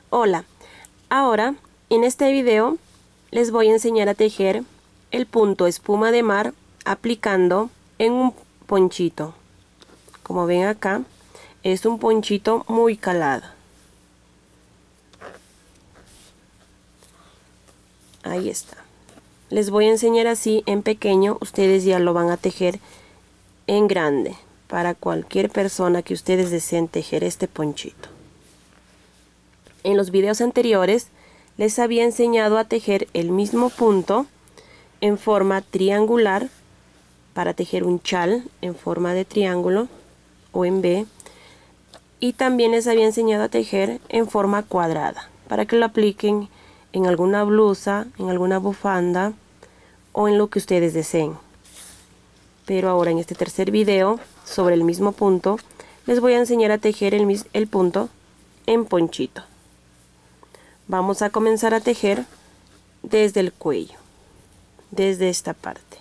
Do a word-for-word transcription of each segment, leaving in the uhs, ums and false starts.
Hola, ahora en este video les voy a enseñar a tejer el punto espuma de mar aplicando en un ponchito. Como ven acá, es un ponchito muy calado. Ahí está. Les voy a enseñar así en pequeño, ustedes ya lo van a tejer en grande para cualquier persona que ustedes deseen tejer este ponchito. En los videos anteriores les había enseñado a tejer el mismo punto en forma triangular para tejer un chal en forma de triángulo o en V, y también les había enseñado a tejer en forma cuadrada para que lo apliquen en alguna blusa, en alguna bufanda o en lo que ustedes deseen. Pero ahora en este tercer video sobre el mismo punto les voy a enseñar a tejer el, el punto en ponchito. Vamos a comenzar a tejer desde el cuello, desde esta parte.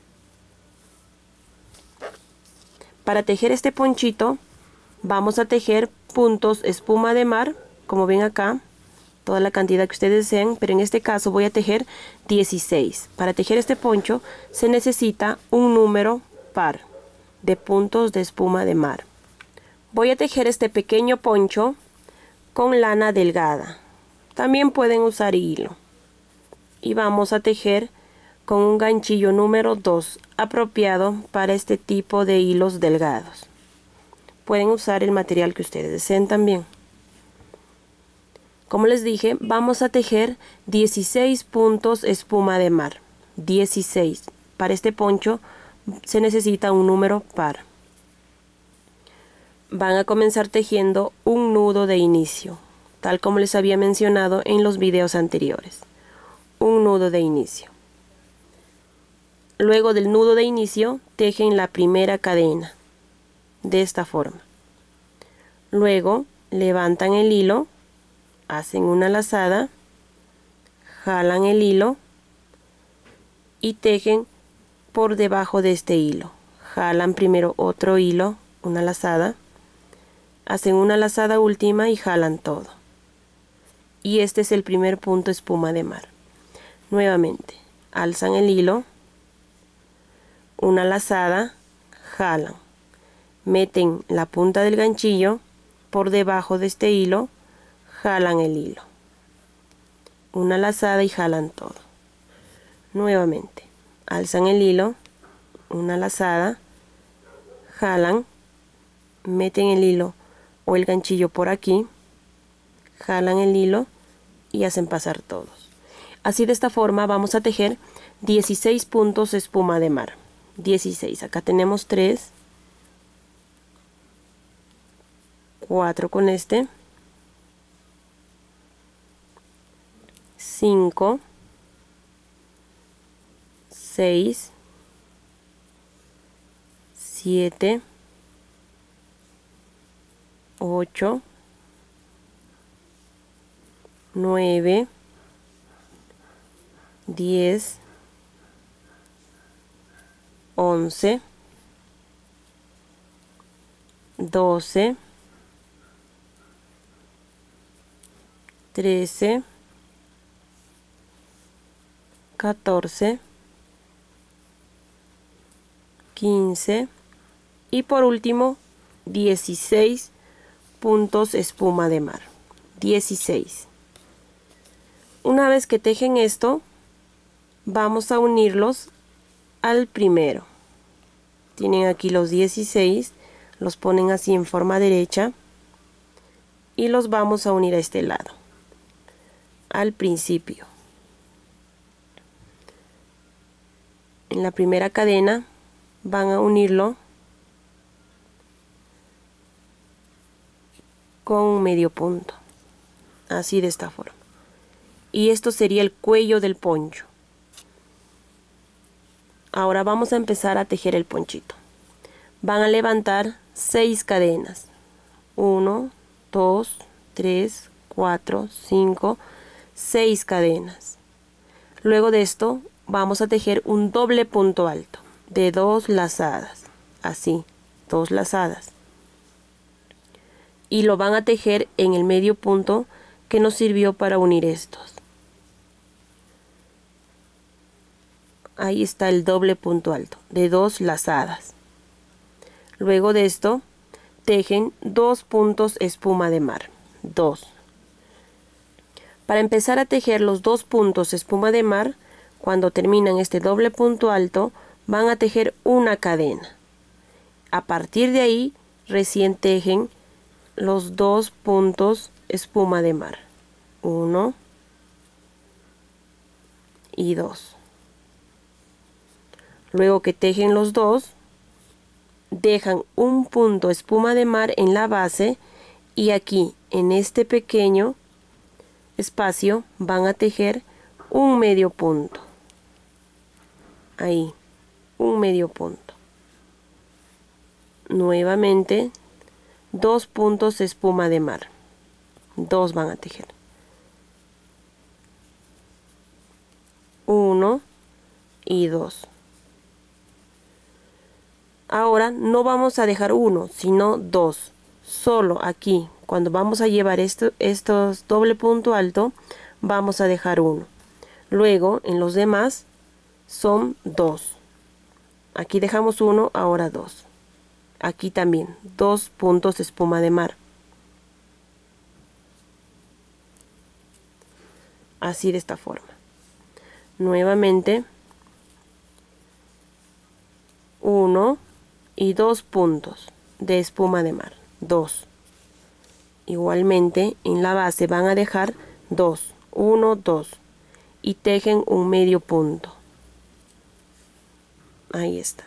Para tejer este ponchito vamos a tejer puntos espuma de mar, como ven acá, toda la cantidad que ustedes deseen, pero en este caso voy a tejer dieciséis. Para tejer este poncho se necesita un número par de puntos de espuma de mar. Voy a tejer este pequeño poncho con lana delgada. También pueden usar hilo. Y vamos a tejer con un ganchillo número dos, apropiado para este tipo de hilos delgados. Pueden usar el material que ustedes deseen también. Como les dije, vamos a tejer dieciséis puntos espuma de mar. dieciséis. Para este poncho se necesita un número par. Van a comenzar tejiendo un nudo de inicio, tal como les había mencionado en los videos anteriores. Un nudo de inicio. Luego del nudo de inicio, tejen la primera cadena, de esta forma. Luego, levantan el hilo, hacen una lazada, jalan el hilo y tejen por debajo de este hilo. Jalan primero otro hilo, una lazada, hacen una lazada última y jalan todo. Y este es el primer punto espuma de mar. Nuevamente, alzan el hilo, una lazada, jalan, meten la punta del ganchillo por debajo de este hilo, jalan el hilo, una lazada y jalan todo. Nuevamente, alzan el hilo, una lazada, jalan, meten el hilo o el ganchillo por aquí, jalan el hilo y hacen pasar todos. Así, de esta forma vamos a tejer dieciséis puntos espuma de mar. dieciséis. Acá tenemos tres, cuatro con este, cinco, seis, siete, ocho, nueve, diez, once, doce, trece, catorce, quince y por último dieciséis puntos espuma de mar. dieciséis. Una vez que tejen esto, vamos a unirlos al primero. Tienen aquí los dieciséis, los ponen así en forma derecha y los vamos a unir a este lado, al principio. En la primera cadena van a unirlo con un medio punto, así, de esta forma. Y esto sería el cuello del poncho. Ahora vamos a empezar a tejer el ponchito. Van a levantar seis cadenas. uno, dos, tres, cuatro, cinco, seis cadenas. Luego de esto vamos a tejer un doble punto alto de dos lazadas. Así, dos lazadas. Y lo van a tejer en el medio punto que nos sirvió para unir estos. Ahí está el doble punto alto de dos lazadas. Luego de esto tejen dos puntos espuma de mar, dos. Para empezar a tejer los dos puntos espuma de mar, cuando terminan este doble punto alto, van a tejer una cadena. A partir de ahí, recién tejen los dos puntos espuma de mar, uno y dos. Luego que tejen los dos, dejan un punto espuma de mar en la base y aquí, en este pequeño espacio, van a tejer un medio punto. Ahí, un medio punto. Nuevamente, dos puntos espuma de mar. Dos van a tejer. Uno y dos. Ahora no vamos a dejar uno, sino dos. Solo aquí, cuando vamos a llevar esto, estos doble punto alto, vamos a dejar uno. Luego, en los demás, son dos. Aquí dejamos uno, ahora dos. Aquí también, dos puntos de espuma de mar. Así de esta forma. Nuevamente, uno y dos puntos de espuma de mar, dos. Igualmente, en la base van a dejar dos, uno, dos. Y tejen un medio punto. Ahí está.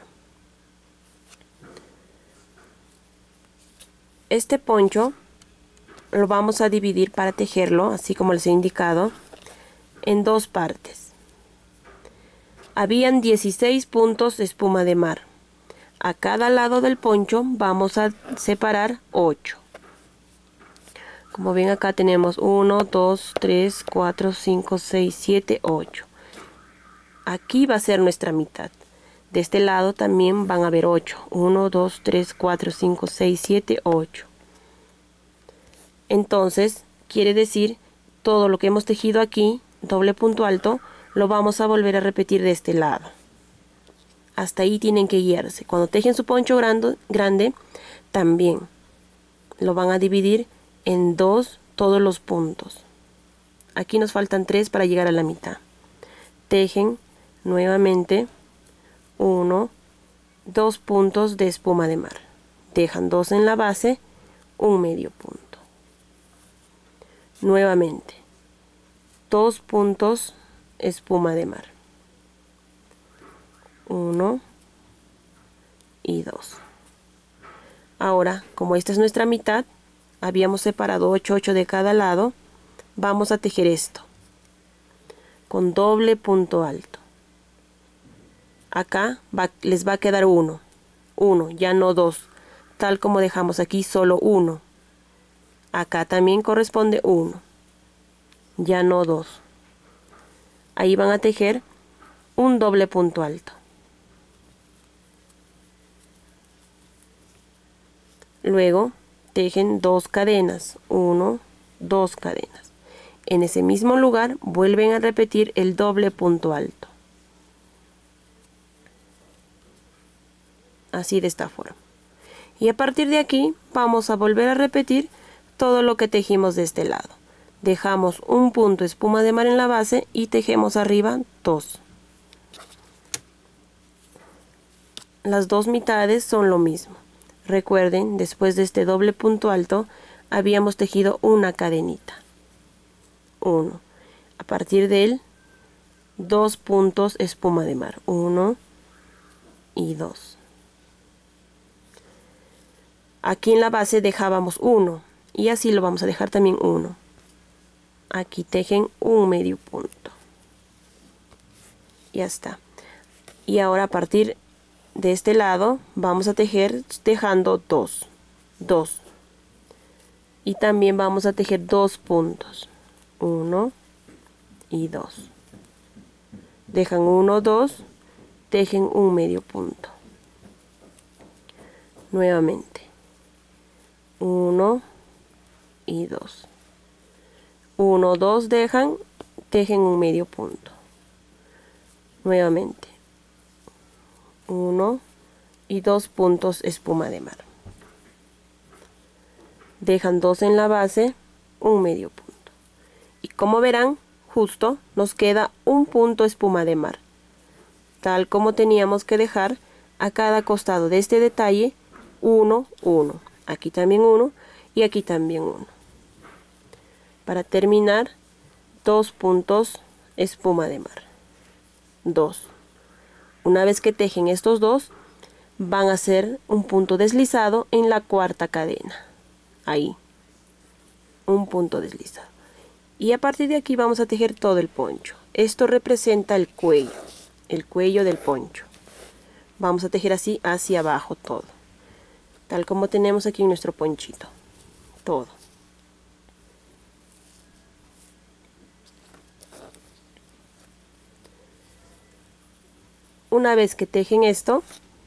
Este poncho lo vamos a dividir para tejerlo, así como les he indicado, en dos partes. Habían dieciséis puntos de espuma de mar. A cada lado del poncho vamos a separar ocho. Como ven, acá tenemos uno, dos, tres, cuatro, cinco, seis, siete, ocho. Aquí va a ser nuestra mitad. De este lado también van a haber ocho. uno, dos, tres, cuatro, cinco, seis, siete, ocho. Entonces, quiere decir, todo lo que hemos tejido aquí, doble punto alto, lo vamos a volver a repetir de este lado. Hasta ahí tienen que guiarse. Cuando tejen su poncho grande, grande, también lo van a dividir en dos todos los puntos. Aquí nos faltan tres para llegar a la mitad. Tejen nuevamente uno, dos puntos de espuma de mar. Dejan dos en la base, un medio punto. Nuevamente, dos puntos espuma de mar. Uno y dos. Ahora, como esta es nuestra mitad, habíamos separado ocho, ocho de cada lado, vamos a tejer esto con doble punto alto. Acá va, les va a quedar uno, uno, ya no dos, tal como dejamos aquí solo uno. Acá también corresponde uno, ya no dos. Ahí van a tejer un doble punto alto. Luego tejen dos cadenas, uno, dos cadenas. En ese mismo lugar vuelven a repetir el doble punto alto. Así de esta forma. Y a partir de aquí vamos a volver a repetir todo lo que tejimos de este lado. Dejamos un punto espuma de mar en la base y tejemos arriba dos. Las dos mitades son lo mismo. Recuerden, después de este doble punto alto habíamos tejido una cadenita. uno. A partir de él, dos puntos espuma de mar. uno y dos. Aquí en la base dejábamos uno y así lo vamos a dejar también uno. Aquí tejen un medio punto. Ya está. Y ahora a partir de este lado vamos a tejer dejando dos. dos. Y también vamos a tejer dos puntos. uno y dos. Dejan uno, dos, tejen un medio punto. Nuevamente. uno y dos. uno, dos dejan, tejen un medio punto. Nuevamente, uno y dos puntos espuma de mar. Dejan dos en la base, un medio punto. Y como verán, justo nos queda un punto espuma de mar, tal como teníamos que dejar a cada costado de este detalle uno, uno. Aquí también uno y aquí también uno. Para terminar, dos puntos espuma de mar. Dos. Una vez que tejen estos dos, van a hacer un punto deslizado en la cuarta cadena. Ahí. Un punto deslizado. Y a partir de aquí vamos a tejer todo el poncho. Esto representa el cuello. El cuello del poncho. Vamos a tejer así hacia abajo todo. Tal como tenemos aquí en nuestro ponchito. Todo. Una vez que tejen esto,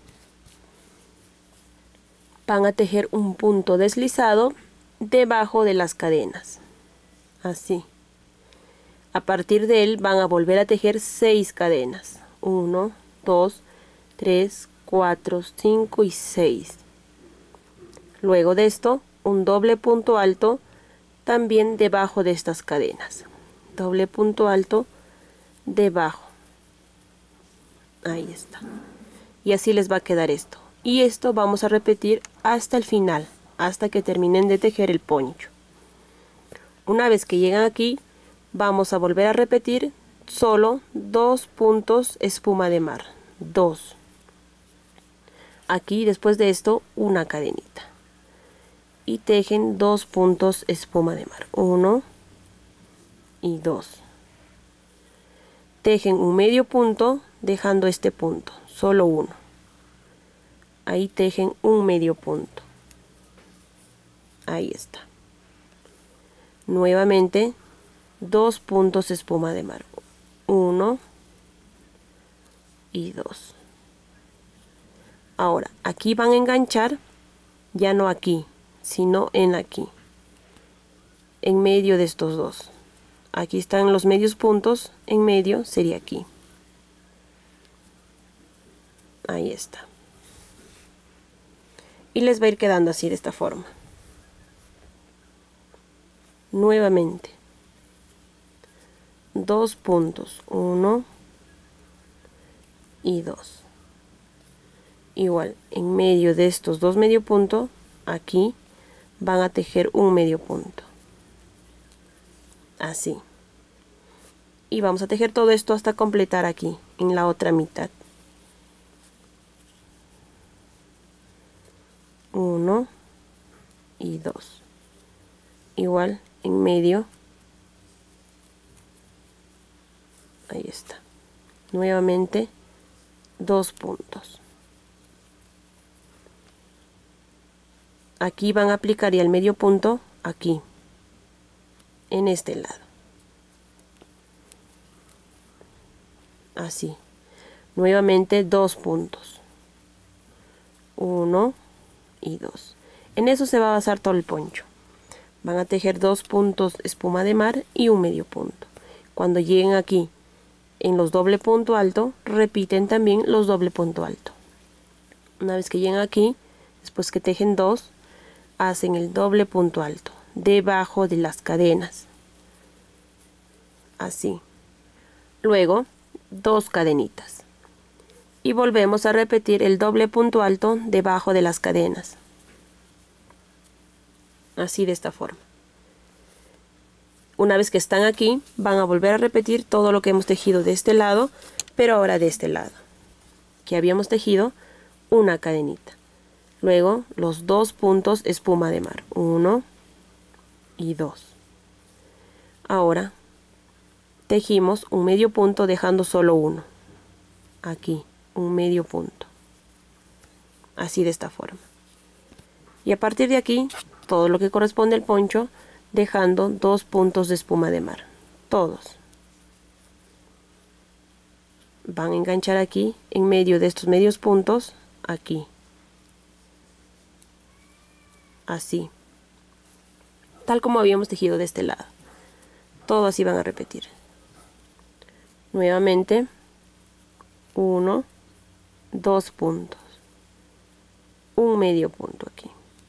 van a tejer un punto deslizado debajo de las cadenas. Así. A partir de él van a volver a tejer seis cadenas. uno, dos, tres, cuatro, cinco y seis. Luego de esto, un doble punto alto también debajo de estas cadenas. Doble punto alto debajo. Ahí está. Y así les va a quedar esto. Y esto vamos a repetir hasta el final, hasta que terminen de tejer el poncho. Una vez que llegan aquí, vamos a volver a repetir solo dos puntos espuma de mar. Dos. Aquí después de esto, una cadenita. Y tejen dos puntos espuma de mar. Uno y dos. Tejen un medio punto dejando este punto, solo uno. Ahí tejen un medio punto. Ahí está. Nuevamente, dos puntos espuma de mar. Uno y dos. Ahora, aquí van a enganchar, ya no aquí, sino en aquí. En medio de estos dos. Aquí están los medios puntos, en medio sería aquí. Ahí está. Y les va a ir quedando así de esta forma. Nuevamente. Dos puntos. Uno y dos. Igual, en medio de estos dos medio puntos, aquí van a tejer un medio punto. Así. Y vamos a tejer todo esto hasta completar aquí, en la otra mitad. Uno y dos. Igual en medio. Ahí está. Nuevamente dos puntos. Aquí van a aplicar ya el medio punto aquí, en este lado. Así. Nuevamente dos puntos. Uno y dos. En eso se va a basar todo el poncho. Van a tejer dos puntos espuma de mar y un medio punto. Cuando lleguen aquí en los doble punto alto, repiten también los doble punto alto. Una vez que lleguen aquí, después que tejen dos, hacen el doble punto alto debajo de las cadenas. Así. Luego, dos cadenitas. Y volvemos a repetir el doble punto alto debajo de las cadenas. Así, de esta forma. Una vez que están aquí, van a volver a repetir todo lo que hemos tejido de este lado, pero ahora de este lado, que habíamos tejido una cadenita. Luego los dos puntos espuma de mar, uno y dos. Ahora tejimos un medio punto dejando solo uno. Aquí, un medio punto. Así, de esta forma. Y a partir de aquí, todo lo que corresponde al poncho, dejando dos puntos de espuma de mar. Todos. Van a enganchar aquí, en medio de estos medios puntos, aquí. Así. Tal como habíamos tejido de este lado. todo así van a repetir. Nuevamente uno, dos puntos, un medio punto aquí.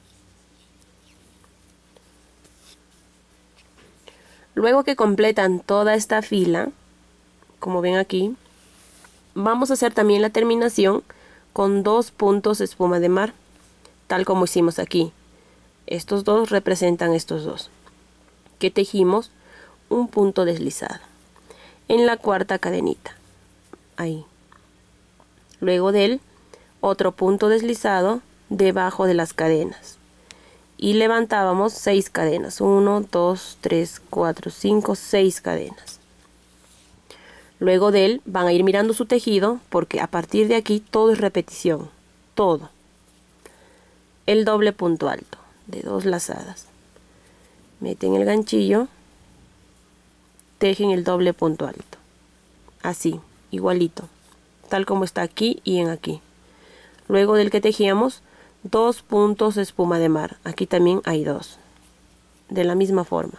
Luego que completan toda esta fila, como ven aquí, vamos a hacer también la terminación con dos puntos espuma de mar, tal como hicimos aquí. Estos dos representan estos dos, que tejimos un punto deslizado en la cuarta cadenita, ahí. Luego de él, otro punto deslizado debajo de las cadenas. Y levantábamos seis cadenas. uno, dos, tres, cuatro, cinco, seis cadenas. Luego de él van a ir mirando su tejido porque a partir de aquí todo es repetición. Todo. El doble punto alto de dos lazadas. Meten el ganchillo. Tejen el doble punto alto. Así, igualito. Tal como está aquí y en aquí. Luego del que tejíamos, dos puntos de espuma de mar. Aquí también hay dos. De la misma forma.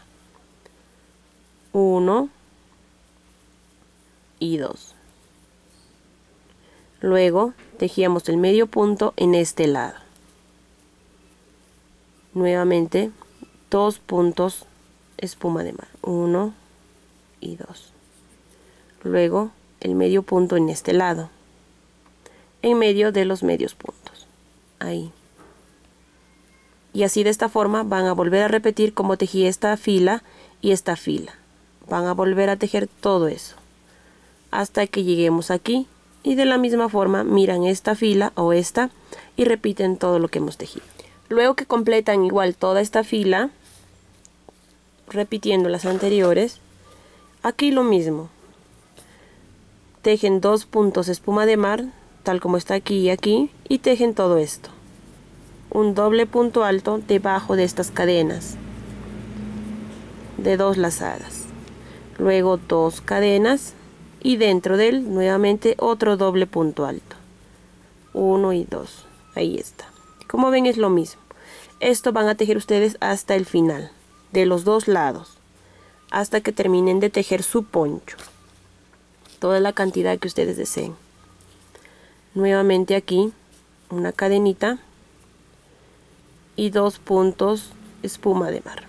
Uno y dos. Luego tejíamos el medio punto en este lado. Nuevamente dos puntos espuma de mar. Uno y dos. Luego el medio punto en este lado. En medio de los medios puntos. Ahí. Y así de esta forma van a volver a repetir como tejí esta fila y esta fila. Van a volver a tejer todo eso hasta que lleguemos aquí y de la misma forma miran esta fila o esta y repiten todo lo que hemos tejido. Luego que completan igual toda esta fila, repitiendo las anteriores, aquí lo mismo. Tejen dos puntos espuma de mar, tal como está aquí y aquí, y tejen todo esto. Un doble punto alto debajo de estas cadenas de dos lazadas. Luego dos cadenas y dentro de él nuevamente otro doble punto alto. Uno y dos. Ahí está. Como ven es lo mismo. Esto van a tejer ustedes hasta el final, de los dos lados, hasta que terminen de tejer su poncho. Toda la cantidad que ustedes deseen. Nuevamente aquí una cadenita y dos puntos espuma de mar.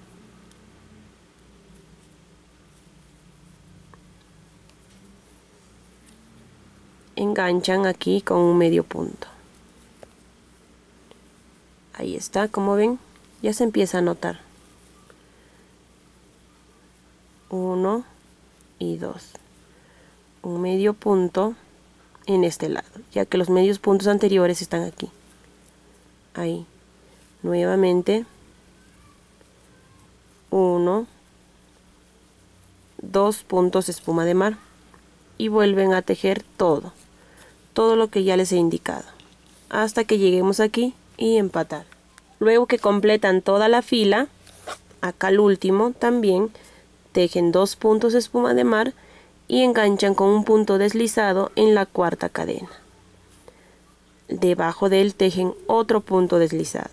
Enganchan aquí con un medio punto. Ahí está, como ven, ya se empieza a notar. Uno y dos. Un medio punto en este lado, ya que los medios puntos anteriores están aquí. Ahí. Nuevamente. Uno. Dos puntos de espuma de mar. Y vuelven a tejer todo. Todo lo que ya les he indicado. Hasta que lleguemos aquí y empatar. Luego que completan toda la fila, acá al último también tejen dos puntos de espuma de mar y enganchan con un punto deslizado en la cuarta cadena. Debajo de él tejen otro punto deslizado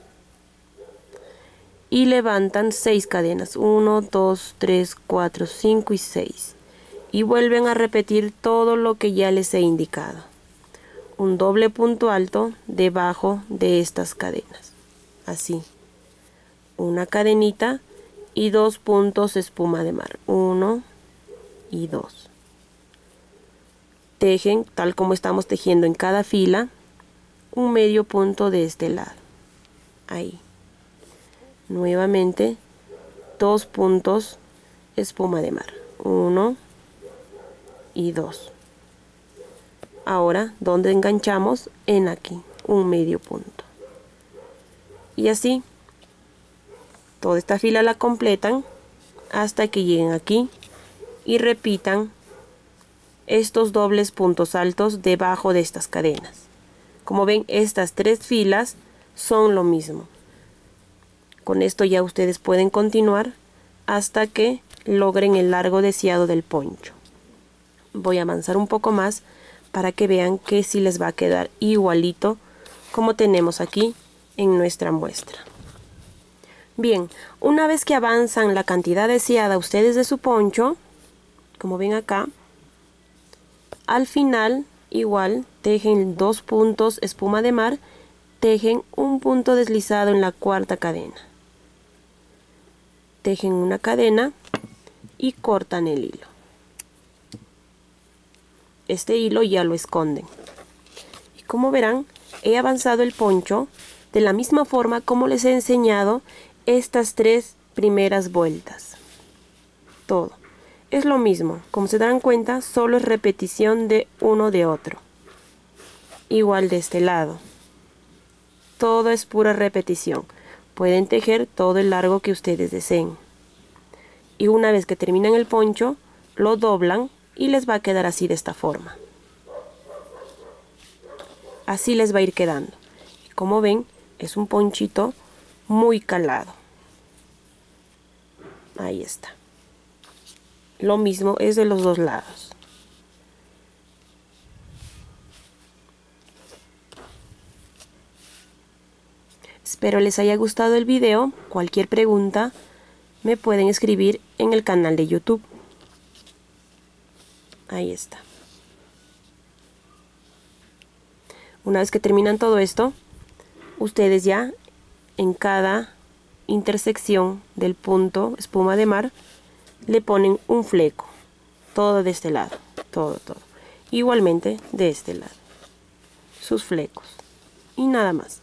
y levantan seis cadenas. uno, dos, tres, cuatro, cinco y seis. Y vuelven a repetir todo lo que ya les he indicado. Un doble punto alto debajo de estas cadenas. Así. Una cadenita y dos puntos espuma de mar. Uno y dos. Tejen tal como estamos tejiendo en cada fila. Un medio punto de este lado. Ahí. Nuevamente. Dos puntos espuma de mar. Uno y dos. Ahora, donde enganchamos, en aquí, un medio punto. Y así, toda esta fila la completan hasta que lleguen aquí y repitan estos dobles puntos altos debajo de estas cadenas. Como ven, estas tres filas son lo mismo. Con esto ya ustedes pueden continuar hasta que logren el largo deseado del poncho. Voy a avanzar un poco más para que vean que sí les va a quedar igualito como tenemos aquí en nuestra muestra. Bien, una vez que avanzan la cantidad deseada ustedes de su poncho, como ven acá, al final igual tejen dos puntos espuma de mar, tejen un punto deslizado en la cuarta cadena, tejen una cadena y cortan el hilo. Este hilo ya lo esconden. Y como verán, he avanzado el poncho de la misma forma como les he enseñado estas tres primeras vueltas. Todo es lo mismo, como se darán cuenta, solo es repetición de uno de otro. Igual de este lado, todo es pura repetición. Pueden tejer todo el largo que ustedes deseen. Y una vez que terminan el poncho, lo doblan y les va a quedar así, de esta forma. Así les va a ir quedando. Y como ven, es un ponchito muy calado. Ahí está. Lo mismo es de los dos lados. Espero les haya gustado el video. Cualquier pregunta me pueden escribir en el canal de YouTube. Ahí está. Una vez que terminan todo esto, ustedes ya en cada intersección del punto espuma de mar le ponen un fleco, todo de este lado, todo, todo. Igualmente de este lado, sus flecos y nada más.